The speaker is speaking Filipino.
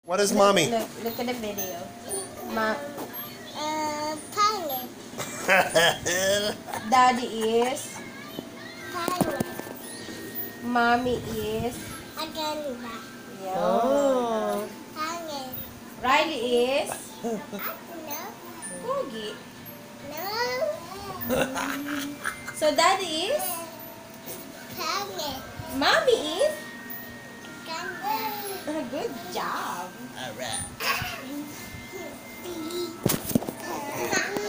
What is mommy? Look at the video. Pangit. Daddy is. Pangit. Mommy is. Aganda. Yo. Pangit. Riley is. No. Pogi. No. So daddy is. Pangit. Mommy is. Ganda. Good job. Alright. Pangit.